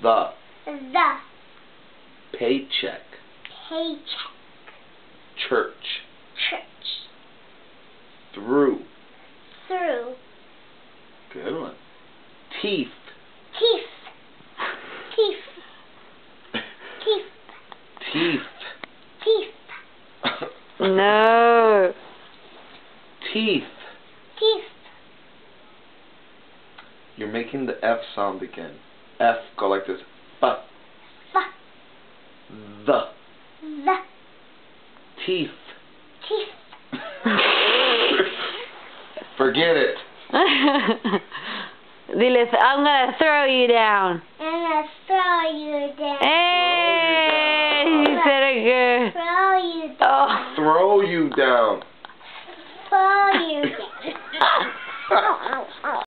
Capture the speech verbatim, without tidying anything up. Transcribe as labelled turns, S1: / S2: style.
S1: The.
S2: The.
S1: Paycheck.
S2: Paycheck.
S1: Church.
S2: Church.
S1: Through.
S2: Through.
S1: Good one. Teeth.
S2: Teeth. Teeth. Teeth.
S1: Teeth.
S2: Teeth.
S3: No.
S1: Teeth.
S2: Teeth.
S1: You're making the F sound again. F, go like this. F.
S2: F.
S1: The.
S2: The.
S1: Teeth.
S2: Teeth.
S1: Forget it.
S3: Dile, I'm gonna throw you down.
S2: I'm gonna throw you down.
S3: Hey, you said it good.
S2: Throw you down.
S3: Oh.
S1: Throw you down.
S2: Throw you down.